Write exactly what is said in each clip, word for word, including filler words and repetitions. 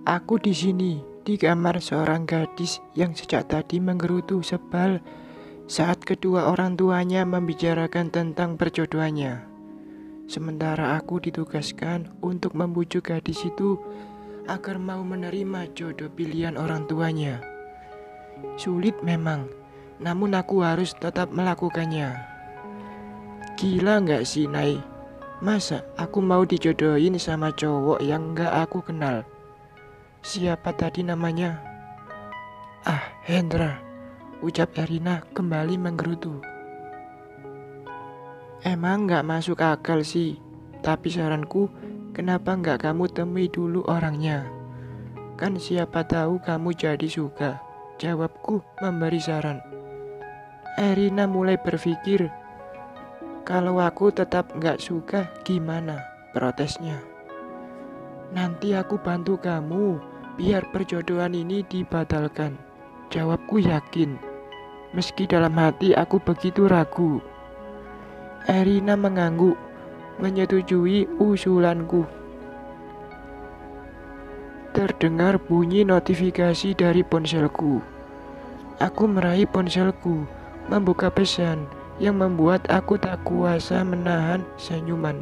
Aku di sini, di kamar seorang gadis yang sejak tadi menggerutu sebal saat kedua orang tuanya membicarakan tentang perjodohannya. Sementara aku ditugaskan untuk membujuk gadis itu agar mau menerima jodoh pilihan orang tuanya. Sulit memang, namun aku harus tetap melakukannya. Gila nggak sih, Nay? Masa aku mau dijodohin sama cowok yang nggak aku kenal? Siapa tadi namanya? Ah, Hendra, ucap Erina kembali menggerutu. Emang nggak masuk akal sih, tapi saranku, kenapa nggak kamu temui dulu orangnya? Kan siapa tahu kamu jadi suka, jawabku memberi saran. Erina mulai berpikir, kalau aku tetap nggak suka gimana? Protesnya. Nanti aku bantu kamu biar perjodohan ini dibatalkan, jawabku yakin. Meski dalam hati aku begitu ragu. Erina mengangguk, menyetujui usulanku. Terdengar bunyi notifikasi dari ponselku. Aku meraih ponselku, membuka pesan yang membuat aku tak kuasa menahan senyuman.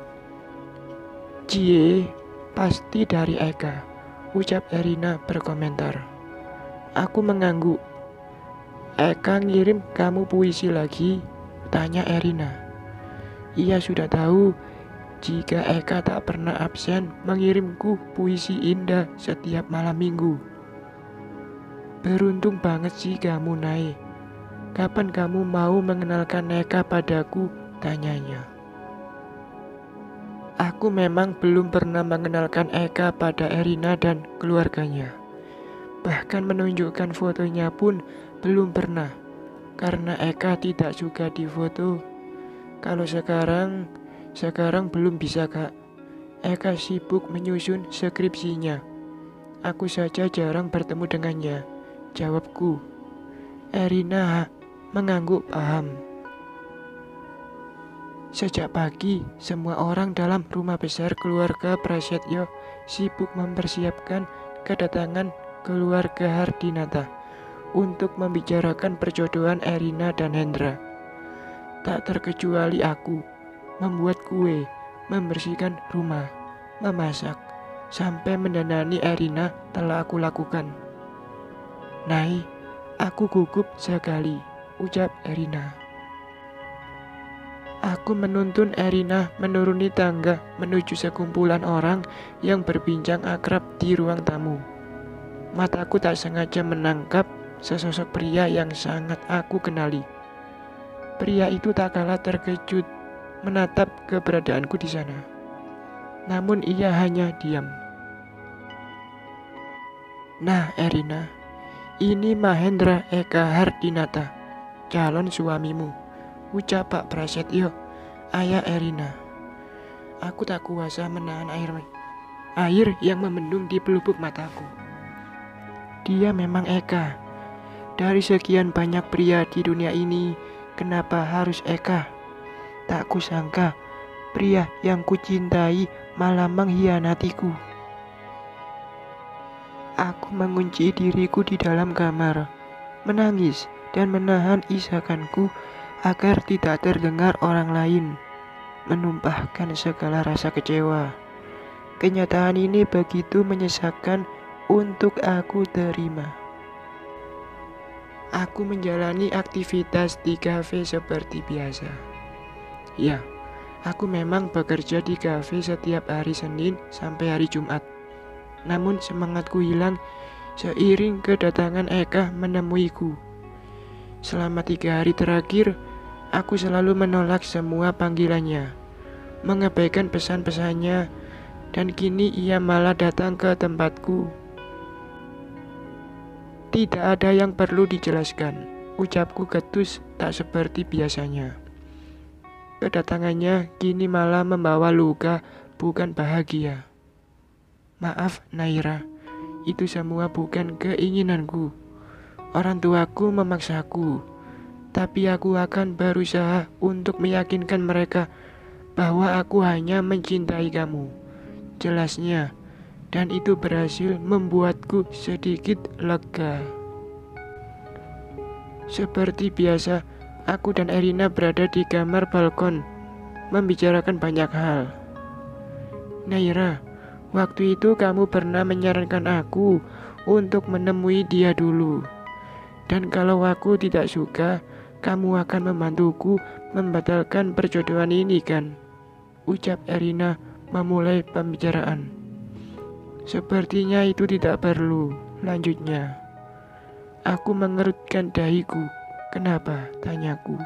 Cie, pasti dari Eka, ucap Erina berkomentar. Aku mengangguk. Eka ngirim kamu puisi lagi? Tanya Erina. Ia sudah tahu jika Eka tak pernah absen mengirimku puisi indah setiap malam minggu. Beruntung banget sih kamu, Nay. Kapan kamu mau mengenalkan Eka padaku? Tanyanya. Aku memang belum pernah mengenalkan Eka pada Erina dan keluarganya. Bahkan menunjukkan fotonya pun belum pernah, karena Eka tidak suka difoto. Kalau sekarang, sekarang belum bisa, Kak. Eka sibuk menyusun skripsinya. Aku saja jarang bertemu dengannya, jawabku. Erina mengangguk paham. Sejak pagi, semua orang dalam rumah besar keluarga Prasetyo sibuk mempersiapkan kedatangan keluarga Hardinata untuk membicarakan perjodohan Erina dan Hendra. Tak terkecuali aku, membuat kue, membersihkan rumah, memasak, sampai mendandani Erina telah aku lakukan. Nay, aku gugup sekali, ucap Erina. Aku menuntun Erina menuruni tangga menuju sekumpulan orang yang berbincang akrab di ruang tamu. Mataku tak sengaja menangkap sesosok pria yang sangat aku kenali. Pria itu tak kalah terkejut menatap keberadaanku di sana. Namun ia hanya diam. Nah, Erina, ini Mahendra Eka Hardinata, calon suamimu, ucap Pak Prasetyo, ayah Erina. Aku tak kuasa menahan air air yang membendung di pelupuk mataku. Dia memang Eka. Dari sekian banyak pria di dunia ini, kenapa harus Eka? Tak kusangka pria yang kucintai malah mengkhianatiku. Aku mengunci diriku di dalam kamar, menangis dan menahan isakanku agar tidak terdengar orang lain, menumpahkan segala rasa kecewa. Kenyataan ini begitu menyesakkan untuk aku terima. Aku menjalani aktivitas di kafe seperti biasa. Ya, aku memang bekerja di kafe setiap hari Senin sampai hari Jumat. Namun semangatku hilang seiring kedatangan Eka menemuiku. Selama tiga hari terakhir, aku selalu menolak semua panggilannya, mengabaikan pesan-pesannya, dan kini ia malah datang ke tempatku. Tidak ada yang perlu dijelaskan, ucapku ketus tak seperti biasanya. Kedatangannya kini malah membawa luka, bukan bahagia. Maaf, Naira, itu semua bukan keinginanku. Orang tuaku memaksaku, tapi aku akan berusaha untuk meyakinkan mereka bahwa aku hanya mencintai kamu. Jelasnya, dan itu berhasil membuatku sedikit lega. Seperti biasa, aku dan Erina berada di kamar balkon, membicarakan banyak hal. Naira, waktu itu kamu pernah menyarankan aku untuk menemui dia dulu. Dan kalau aku tidak suka, kamu akan membantuku membatalkan perjodohan ini kan? Ucap Erina memulai pembicaraan. Sepertinya itu tidak perlu, lanjutnya. Aku mengerutkan dahiku. Kenapa? Tanyaku.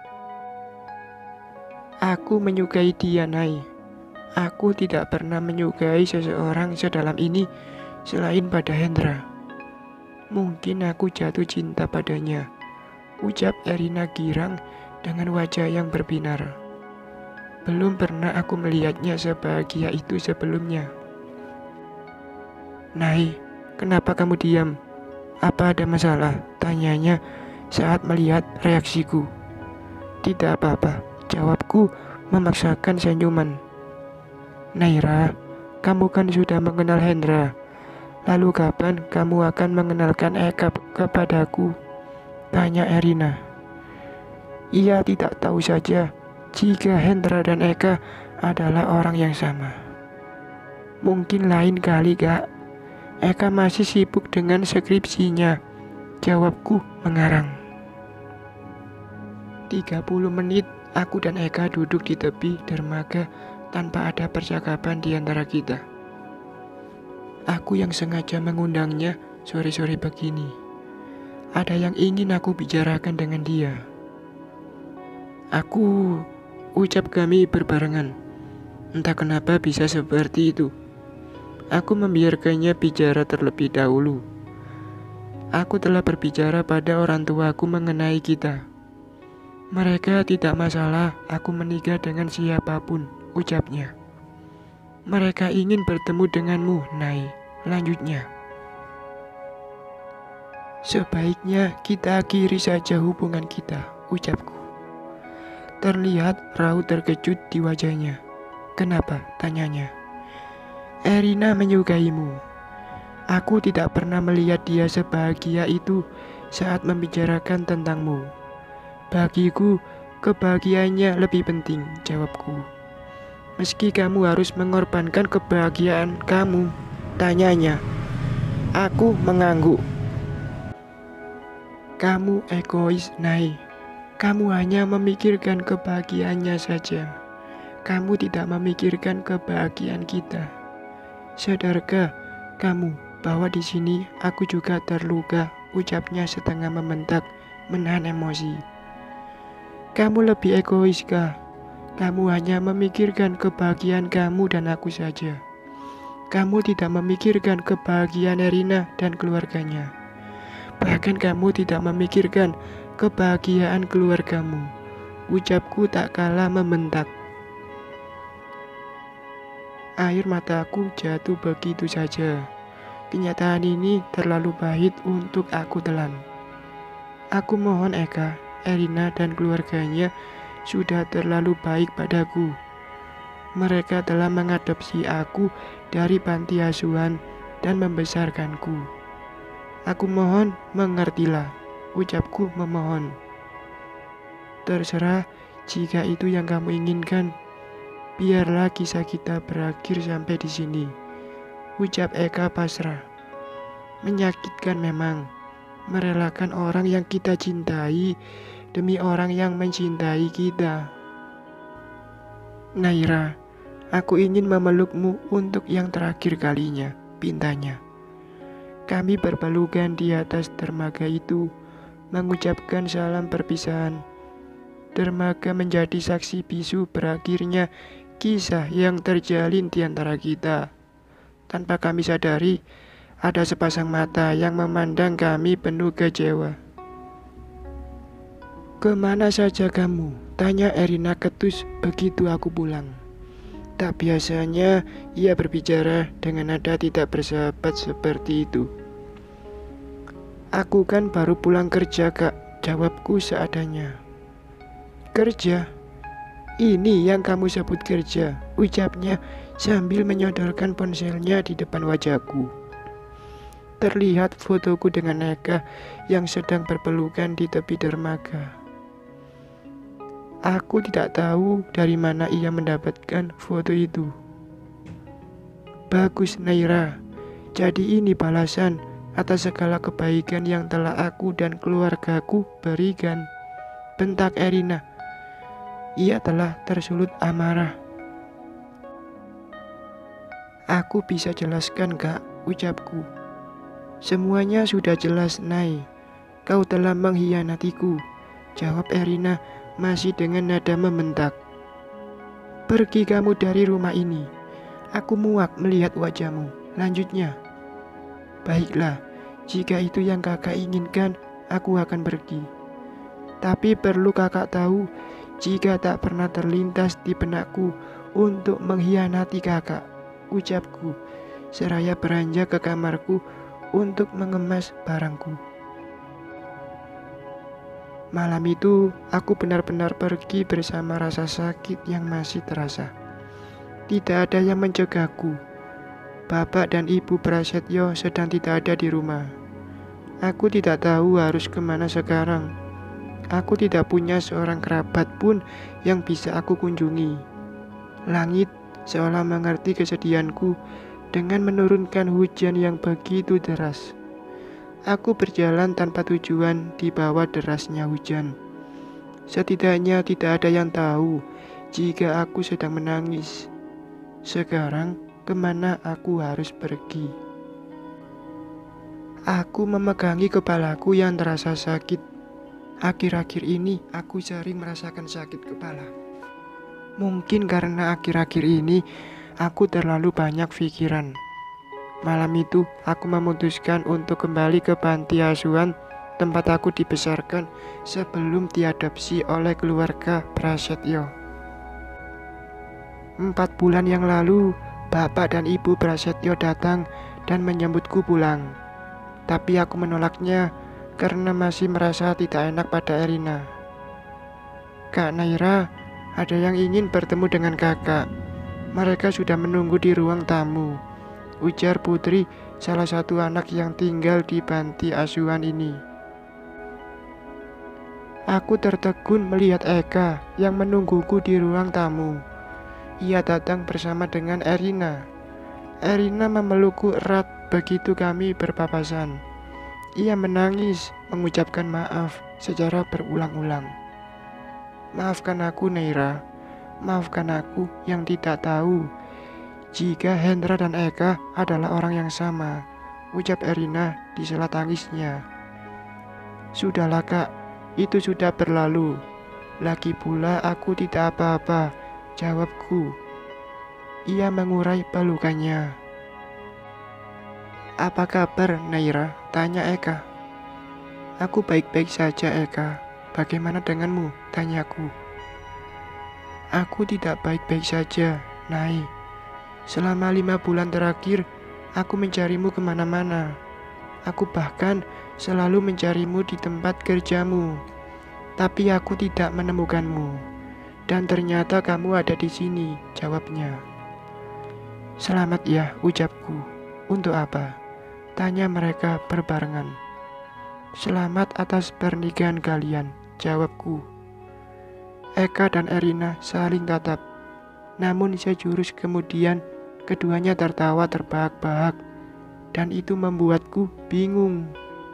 Aku menyukai dia, Nay. Aku tidak pernah menyukai seseorang sedalam ini selain pada Hendra. Mungkin aku jatuh cinta padanya, ucap Erina girang dengan wajah yang berbinar. Belum pernah aku melihatnya sebahagia itu sebelumnya. Nay, kenapa kamu diam? Apa ada masalah? Tanyanya saat melihat reaksiku. Tidak apa-apa, jawabku memaksakan senyuman. Naira, kamu kan sudah mengenal Hendra. Lalu kapan kamu akan mengenalkan Eka kepadaku? Tanya Erina. Ia tidak tahu saja jika Hendra dan Eka adalah orang yang sama. Mungkin lain kali, Kak. Eka masih sibuk dengan skripsinya, jawabku mengarang. tiga puluh menit aku dan Eka duduk di tepi dermaga tanpa ada percakapan di antara kita. Aku yang sengaja mengundangnya sore-sore begini. Ada yang ingin aku bicarakan dengan dia. Aku, ucap kami berbarengan. Entah kenapa bisa seperti itu. Aku membiarkannya bicara terlebih dahulu. Aku telah berbicara pada orang tuaku mengenai kita. Mereka tidak masalah aku menikah dengan siapapun, ucapnya. Mereka ingin bertemu denganmu, Nay, lanjutnya. Sebaiknya kita akhiri saja hubungan kita, ucapku. Terlihat raut terkejut di wajahnya. Kenapa? Tanyanya. Erina menyukaimu. Aku tidak pernah melihat dia sebahagia itu saat membicarakan tentangmu. Bagiku, kebahagiaannya lebih penting, jawabku. Meski kamu harus mengorbankan kebahagiaan kamu, tanyanya. Aku mengangguk. Kamu egois, Nay. Kamu hanya memikirkan kebahagiaannya saja. Kamu tidak memikirkan kebahagiaan kita. Sadarkah kamu bahwa di sini aku juga terluka, ucapnya setengah membentak, menahan emosi. Kamu lebih egois kah? Kamu hanya memikirkan kebahagiaan kamu dan aku saja. Kamu tidak memikirkan kebahagiaan Erina dan keluarganya. Bahkan kamu tidak memikirkan kebahagiaan keluargamu. Ucapku tak kalah membentak. Air mataku jatuh begitu saja. Kenyataan ini terlalu pahit untuk aku telan. Aku mohon Eka, Erina dan keluarganya sudah terlalu baik padaku. Mereka telah mengadopsi aku dari panti asuhan dan membesarkanku. Aku mohon mengertilah, ucapku memohon. Terserah jika itu yang kamu inginkan. Biarlah kisah kita berakhir sampai di sini, ucap Eka pasrah. Menyakitkan memang, merelakan orang yang kita cintai demi orang yang mencintai kita. Naira, aku ingin memelukmu untuk yang terakhir kalinya, pintanya. Kami berpelukan di atas dermaga itu, mengucapkan salam perpisahan. Dermaga menjadi saksi bisu berakhirnya kisah yang terjalin di antara kita. Tanpa kami sadari, ada sepasang mata yang memandang kami penuh kecewa. Kemana saja kamu? Tanya Erina ketus begitu aku pulang. Tak biasanya ia berbicara dengan nada tidak bersahabat seperti itu. Aku kan baru pulang kerja, Kak, jawabku seadanya. Kerja? Ini yang kamu sebut kerja, ucapnya sambil menyodorkan ponselnya di depan wajahku. Terlihat fotoku dengan Eka yang sedang berpelukan di tepi dermaga. Aku tidak tahu dari mana ia mendapatkan foto itu. Bagus Naira, jadi ini balasan atas segala kebaikan yang telah aku dan keluargaku berikan, bentak Erina. Ia telah tersulut amarah. Aku bisa jelaskan kak, ucapku. Semuanya sudah jelas Nay, kau telah mengkhianatiku, jawab Erina masih dengan nada membentak. Pergi kamu dari rumah ini, aku muak melihat wajahmu, lanjutnya. Baiklah, jika itu yang kakak inginkan, aku akan pergi. Tapi perlu kakak tahu, jika tak pernah terlintas di benakku untuk mengkhianati kakak, ucapku, seraya beranjak ke kamarku untuk mengemas barangku. Malam itu, aku benar-benar pergi bersama rasa sakit yang masih terasa. Tidak ada yang mencegahku. Bapak dan Ibu Prasetyo sedang tidak ada di rumah. Aku tidak tahu harus kemana sekarang. Aku tidak punya seorang kerabat pun yang bisa aku kunjungi. Langit seolah mengerti kesedihanku dengan menurunkan hujan yang begitu deras. Aku berjalan tanpa tujuan di bawah derasnya hujan. Setidaknya tidak ada yang tahu jika aku sedang menangis. Sekarang kemana aku harus pergi? Aku memegangi kepalaku yang terasa sakit. Akhir-akhir ini aku sering merasakan sakit kepala. Mungkin karena akhir-akhir ini aku terlalu banyak pikiran. Malam itu aku memutuskan untuk kembali ke panti asuhan tempat aku dibesarkan sebelum diadopsi oleh keluarga Prasetyo. Empat bulan yang lalu, Bapak dan Ibu Prasetyo datang dan menyambutku pulang. Tapi aku menolaknya karena masih merasa tidak enak pada Erina. Kak Naira, ada yang ingin bertemu dengan kakak. Mereka sudah menunggu di ruang tamu, ujar Putri, salah satu anak yang tinggal di panti asuhan ini. Aku tertegun melihat Eka yang menungguku di ruang tamu. Ia datang bersama dengan Erina. Erina memelukku erat begitu kami berpapasan. Ia menangis, mengucapkan maaf secara berulang-ulang. Maafkan aku Naira, maafkan aku yang tidak tahu jika Hendra dan Eka adalah orang yang sama, ucap Erina di sela tangisnya. Sudahlah kak, itu sudah berlalu. Lagi pula aku tidak apa-apa, jawabku. Ia mengurai pelukannya. Apa kabar Naira? Tanya Eka. Aku baik-baik saja Eka. Bagaimana denganmu? Tanyaku. Aku tidak baik-baik saja, Nai. Selama lima bulan terakhir, aku mencarimu kemana-mana. Aku bahkan selalu mencarimu di tempat kerjamu. Tapi aku tidak menemukanmu. Dan ternyata kamu ada di sini, jawabnya. Selamat ya, ucapku. Untuk apa? Tanya mereka berbarengan. Selamat atas pernikahan kalian, jawabku. Eka dan Erina saling tatap. Namun sejurus kemudian keduanya tertawa terbahak-bahak. Dan itu membuatku bingung.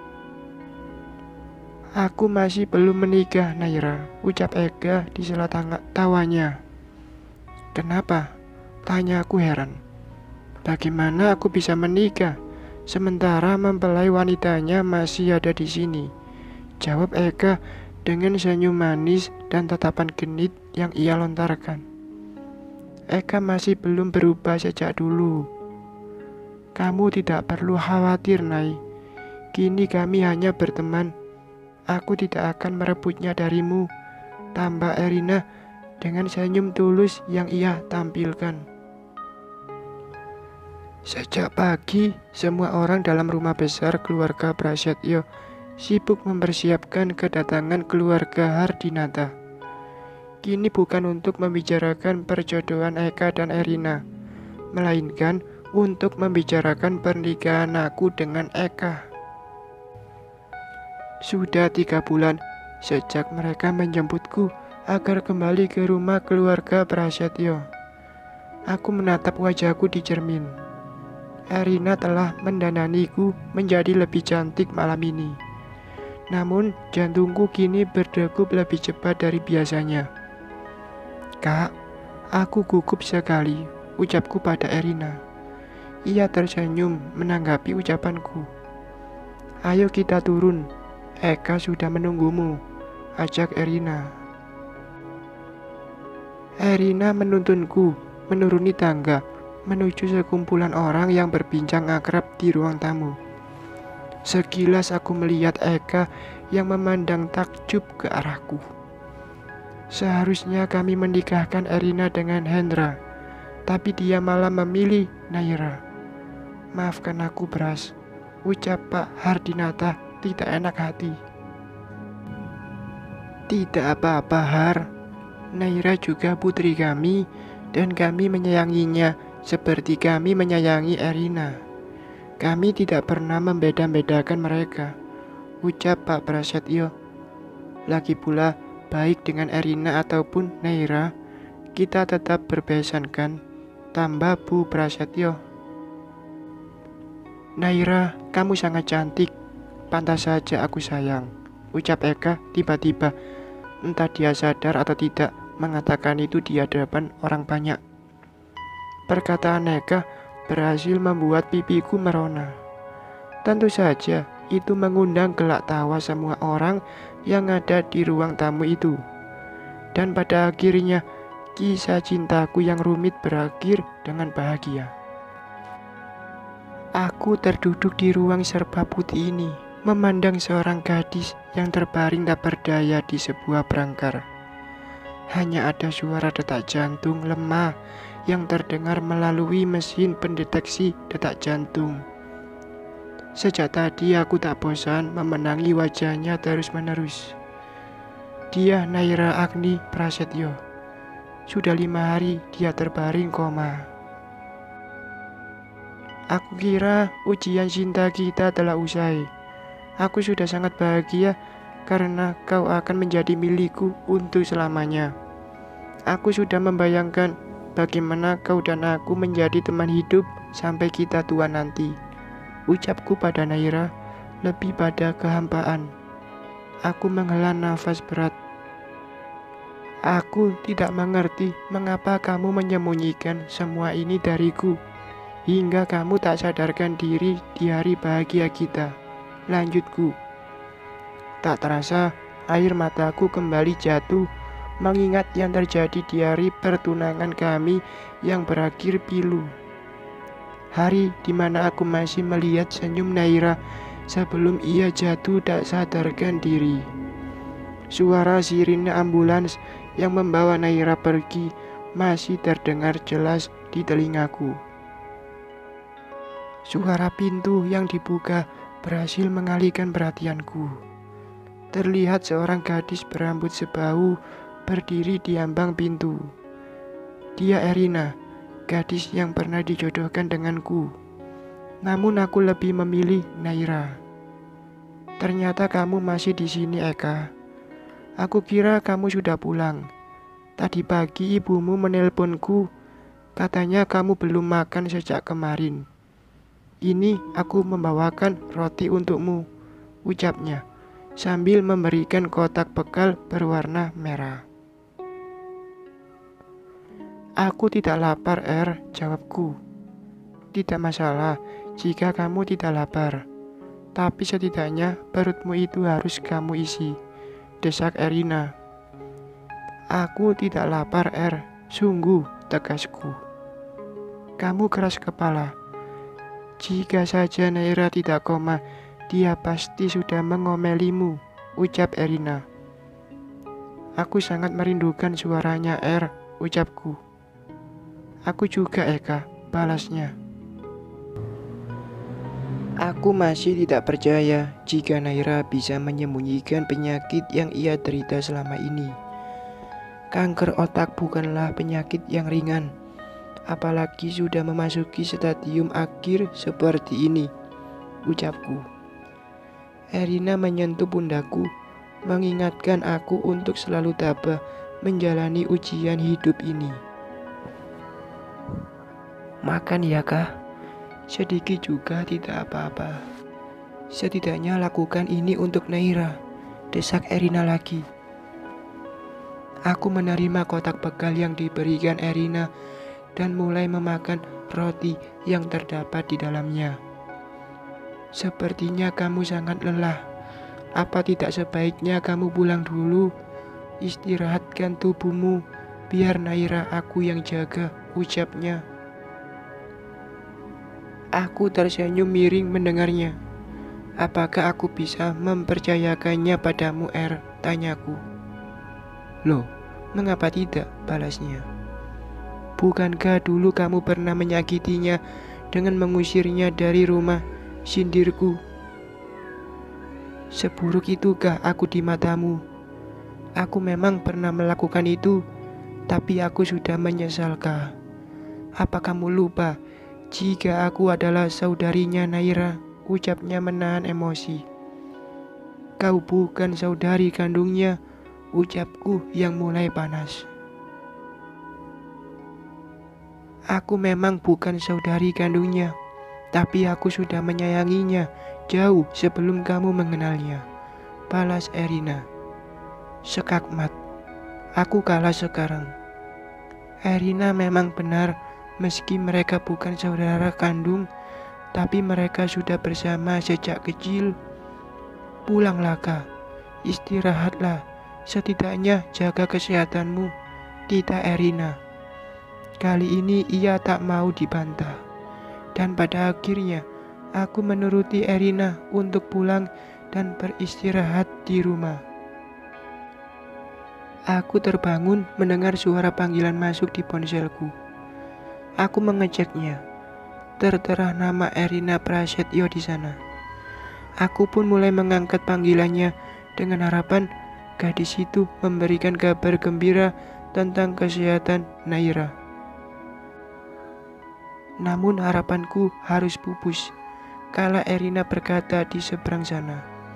Aku masih belum menikah, Naira, ucap Eka di sela tawanya. Kenapa? Tanya aku heran. Bagaimana aku bisa menikah sementara mempelai wanitanya masih ada di sini? Jawab Eka dengan senyum manis dan tatapan genit yang ia lontarkan. Eka masih belum berubah sejak dulu. Kamu tidak perlu khawatir, Nai. Kini kami hanya berteman. Aku tidak akan merebutnya darimu, tambah Erina dengan senyum tulus yang ia tampilkan. Sejak pagi, semua orang dalam rumah besar keluarga Prasetyo sibuk mempersiapkan kedatangan keluarga Hardinata. kini bukan untuk membicarakan perjodohan Eka dan Erina, melainkan untuk membicarakan pernikahan aku dengan Eka. Sudah tiga bulan sejak mereka menjemputku agar kembali ke rumah keluarga Prasetyo. Aku menatap wajahku di cermin. Erina telah mendananiku menjadi lebih cantik malam ini. Namun jantungku kini berdegup lebih cepat dari biasanya. Kak, aku gugup sekali, ucapku pada Erina. Ia tersenyum menanggapi ucapanku. Ayo kita turun, Eka sudah menunggumu, ajak Erina. Erina menuntunku menuruni tangga menuju sekumpulan orang yang berbincang akrab di ruang tamu. Sekilas aku melihat Eka yang memandang takjub ke arahku. Seharusnya kami menikahkan Erina dengan Hendra, tapi dia malah memilih Naira. Maafkan aku, Bras, ucap Pak Hardinata tidak enak hati. Tidak apa-apa, Har. Naira juga putri kami dan kami menyayanginya seperti kami menyayangi Erina. Kami tidak pernah membeda-bedakan mereka, ucap Pak Prasetyo. Lagi pula, baik dengan Erina ataupun Naira, kita tetap berbesan kan, tambah Bu Prasetyo. Naira, kamu sangat cantik, pantas saja aku sayang, ucap Eka tiba-tiba. Entah dia sadar atau tidak mengatakan itu di hadapan orang banyak. Perkataan Eka berhasil membuat pipiku merona. Tentu saja itu mengundang gelak tawa semua orang yang ada di ruang tamu itu. Dan pada akhirnya kisah cintaku yang rumit berakhir dengan bahagia. Aku terduduk di ruang serba putih ini, memandang seorang gadis yang terbaring tak berdaya di sebuah brangkar. Hanya ada suara detak jantung lemah yang terdengar melalui mesin pendeteksi detak jantung. Sejak tadi aku tak bosan memenangi wajahnya terus-menerus. Dia Naira Agni Prasetyo. Sudah lima hari dia terbaring koma. Aku kira ujian cinta kita telah usai. Aku sudah sangat bahagia karena kau akan menjadi milikku untuk selamanya. Aku sudah membayangkan bagaimana kau dan aku menjadi teman hidup sampai kita tua nanti. Ucapku pada Naira lebih pada kehampaan. Aku menghela nafas berat. Aku tidak mengerti mengapa kamu menyembunyikan semua ini dariku, hingga kamu tak sadarkan diri di hari bahagia kita. Lanjutku. Tak terasa air mataku kembali jatuh mengingat yang terjadi di hari pertunangan kami yang berakhir pilu. Hari di mana aku masih melihat senyum Naira sebelum ia jatuh tak sadarkan diri. Suara sirine ambulans yang membawa Naira pergi masih terdengar jelas di telingaku. Suara pintu yang dibuka berhasil mengalihkan perhatianku. Terlihat seorang gadis berambut sebahu berdiri di ambang pintu. Dia Erina, gadis yang pernah dijodohkan denganku. Namun aku lebih memilih Naira. Ternyata kamu masih di sini, Eka. Aku kira kamu sudah pulang. Tadi pagi ibumu menelponku, katanya kamu belum makan sejak kemarin. Ini aku membawakan roti untukmu, ucapnya, sambil memberikan kotak bekal berwarna merah. Aku tidak lapar, Er, jawabku. Tidak masalah jika kamu tidak lapar, tapi setidaknya perutmu itu harus kamu isi, desak Erina. Aku tidak lapar, Er, sungguh, tegasku. Kamu keras kepala. Jika saja Naira tidak koma, dia pasti sudah mengomelimu, ucap Erina. Aku sangat merindukan suaranya, Er, ucapku. Aku juga, Eka, balasnya. Aku masih tidak percaya jika Naira bisa menyembunyikan penyakit yang ia derita selama ini. Kanker otak bukanlah penyakit yang ringan, apalagi sudah memasuki stadium akhir seperti ini, ucapku. Erina menyentuh pundakku, mengingatkan aku untuk selalu tabah menjalani ujian hidup ini. Makan ya kah? Sedikit juga tidak apa-apa. Setidaknya lakukan ini untuk Naira, desak Erina lagi. Aku menerima kotak bekal yang diberikan Erina dan mulai memakan roti yang terdapat di dalamnya. Sepertinya kamu sangat lelah. Apa tidak sebaiknya kamu pulang dulu? Istirahatkan tubuhmu, biar Naira aku yang jaga, ucapnya. Aku tersenyum miring mendengarnya. Apakah aku bisa mempercayakannya padamu, Er? Tanyaku. Loh, mengapa tidak? Balasnya. Bukankah dulu kamu pernah menyakitinya dengan mengusirnya dari rumah, sindirku? Seburuk itukah aku di matamu? Aku memang pernah melakukan itu, tapi aku sudah menyesalkah? Apa kamu lupa jika aku adalah saudarinya Naira? Ucapnya menahan emosi. Kau bukan saudari kandungnya, ucapku yang mulai panas. Aku memang bukan saudari kandungnya, tapi aku sudah menyayanginya jauh sebelum kamu mengenalnya, balas Erina. Sekakmat, aku kalah sekarang. Erina memang benar, meski mereka bukan saudara kandung, tapi mereka sudah bersama sejak kecil. Pulanglah kak, istirahatlah, setidaknya jaga kesehatanmu, tita Erina. Kali ini ia tak mau dibantah, dan pada akhirnya aku menuruti Erina untuk pulang dan beristirahat di rumah. Aku terbangun mendengar suara panggilan masuk di ponselku. Aku mengeceknya. Tertera nama Erina Prasetyo di sana. Aku pun mulai mengangkat panggilannya dengan harapan gadis itu memberikan kabar gembira tentang kesehatan Naira. Namun harapanku harus pupus kala Erina berkata di seberang sana.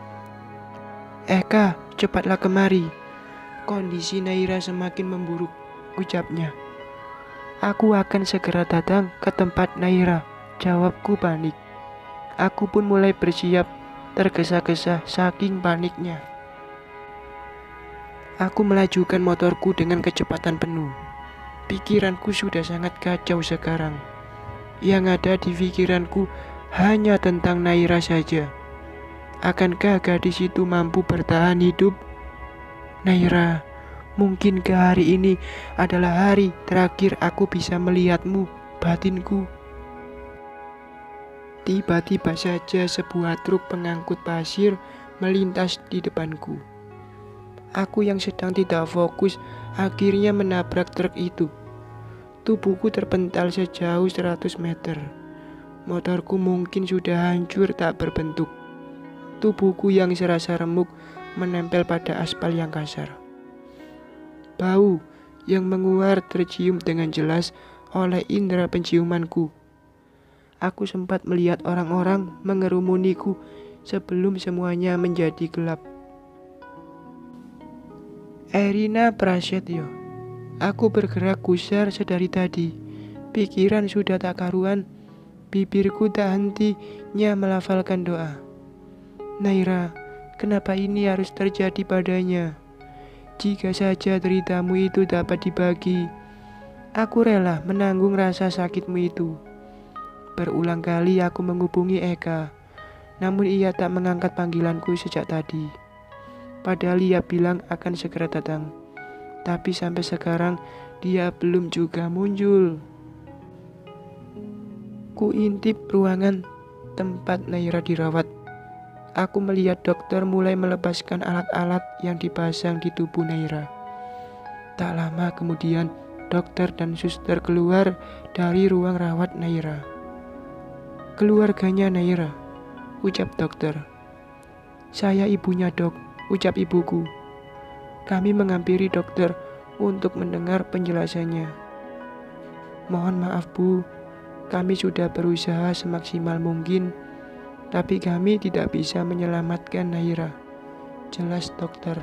Eka, cepatlah kemari. Kondisi Naira semakin memburuk, ucapnya. Aku akan segera datang ke tempat Naira, jawabku panik. Aku pun mulai bersiap, tergesa-gesa saking paniknya. Aku melajukan motorku dengan kecepatan penuh. Pikiranku sudah sangat kacau sekarang. Yang ada di pikiranku hanya tentang Naira saja. Akankah gadis itu mampu bertahan hidup? Naira, mungkinkah hari ini adalah hari terakhir aku bisa melihatmu, batinku? Tiba-tiba saja sebuah truk pengangkut pasir melintas di depanku. Aku yang sedang tidak fokus akhirnya menabrak truk itu. Tubuhku terpental sejauh seratus meter. Motorku mungkin sudah hancur tak berbentuk. Tubuhku yang serasa remuk menempel pada aspal yang kasar. Bau yang menguar tercium dengan jelas oleh indera penciumanku. Aku sempat melihat orang-orang mengerumuniku sebelum semuanya menjadi gelap. Erina Prasetyo. Aku bergerak gusar sedari tadi. Pikiran sudah tak karuan. Bibirku tak hentinya melafalkan doa. Naira, kenapa ini harus terjadi padanya? Jika saja deritamu itu dapat dibagi, aku rela menanggung rasa sakitmu itu. Berulang kali aku menghubungi Eka, namun ia tak mengangkat panggilanku sejak tadi. Padahal ia bilang akan segera datang, tapi sampai sekarang dia belum juga muncul. Ku intip ruangan tempat Naira dirawat. Aku melihat dokter mulai melepaskan alat-alat yang dipasang di tubuh Naira. Tak lama kemudian, dokter dan suster keluar dari ruang rawat Naira. Keluarganya Naira, ucap dokter. Saya ibunya dok, ucap ibuku. Kami menghampiri dokter untuk mendengar penjelasannya. Mohon maaf Bu, kami sudah berusaha semaksimal mungkin, tapi kami tidak bisa menyelamatkan Naira, jelas dokter.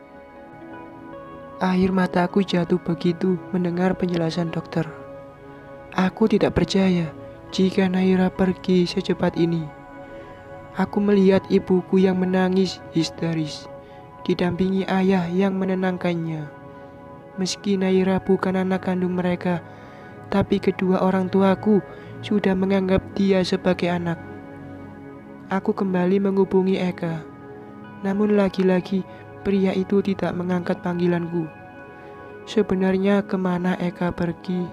Air mataku jatuh begitu mendengar penjelasan dokter. Aku tidak percaya jika Naira pergi secepat ini. Aku melihat ibuku yang menangis histeris, didampingi ayah yang menenangkannya. Meski Naira bukan anak kandung mereka, tapi kedua orang tuaku sudah menganggap dia sebagai anak. Aku kembali menghubungi Eka, namun lagi-lagi pria itu tidak mengangkat panggilanku. Sebenarnya kemana Eka pergi?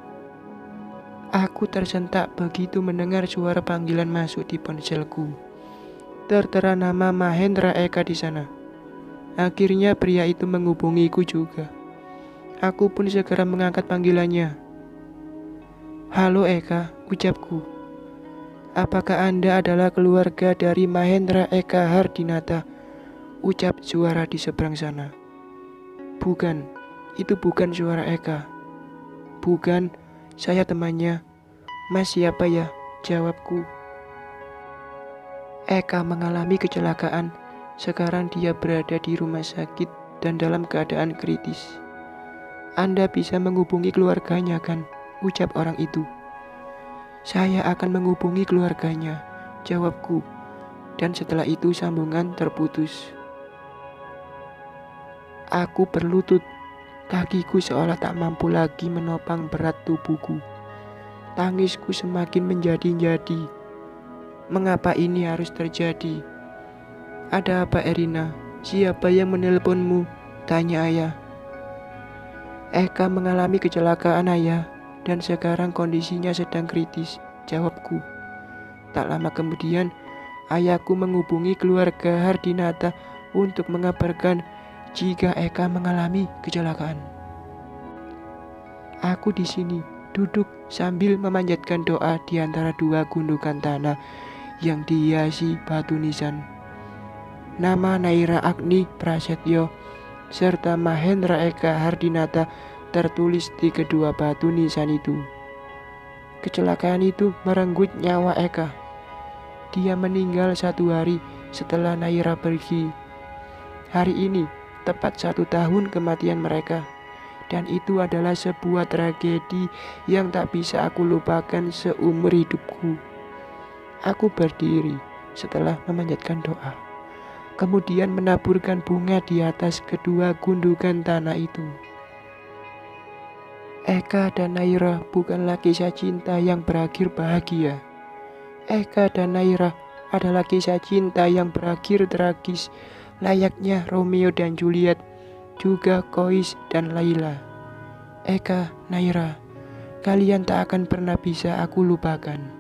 Aku tersentak begitu mendengar suara panggilan masuk di ponselku. Tertera nama Mahendra Eka di sana. Akhirnya pria itu menghubungiku juga. Aku pun segera mengangkat panggilannya. Halo Eka, ucapku. Apakah Anda adalah keluarga dari Mahendra Eka Hardinata? Ucap suara di seberang sana. Bukan, itu bukan suara Eka. Bukan, saya temannya. Mas siapa ya? Jawabku. Eka mengalami kecelakaan. Sekarang dia berada di rumah sakit dan dalam keadaan kritis. Anda bisa menghubungi keluarganya kan? Ucap orang itu. Saya akan menghubungi keluarganya, jawabku. Dan setelah itu sambungan terputus. Aku berlutut. Kakiku seolah tak mampu lagi menopang berat tubuhku. Tangisku semakin menjadi-jadi. Mengapa ini harus terjadi? Ada apa Erina? Siapa yang menelponmu? Tanya ayah. Eka mengalami kecelakaan ayah, dan sekarang kondisinya sedang kritis, jawabku. Tak lama kemudian, ayahku menghubungi keluarga Hardinata untuk mengabarkan jika Eka mengalami kecelakaan. Aku di sini duduk sambil memanjatkan doa di antara dua gundukan tanah yang dihiasi batu nisan. Nama Naira Agni Prasetyo serta Mahendra Eka Hardinata tertulis di kedua batu nisan itu. Kecelakaan itu merenggut nyawa Eka. Dia meninggal satu hari setelah Naira pergi. Hari ini tepat satu tahun kematian mereka, dan itu adalah sebuah tragedi yang tak bisa aku lupakan seumur hidupku. Aku berdiri setelah memanjatkan doa, kemudian menaburkan bunga di atas kedua gundukan tanah itu. Eka dan Naira bukanlah kisah cinta yang berakhir bahagia. Eka dan Naira adalah kisah cinta yang berakhir tragis, layaknya Romeo dan Juliet, juga Kois dan Laila. Eka, Naira, kalian tak akan pernah bisa aku lupakan.